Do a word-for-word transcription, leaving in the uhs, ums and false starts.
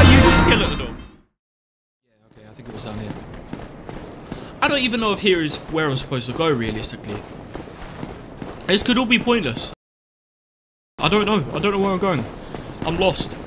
are you, skeleton of? Yeah, okay, I think it was down here. I don't even know if here is where I'm supposed to go, realistically. This could all be pointless. I don't know. I don't know where I'm going. I'm lost.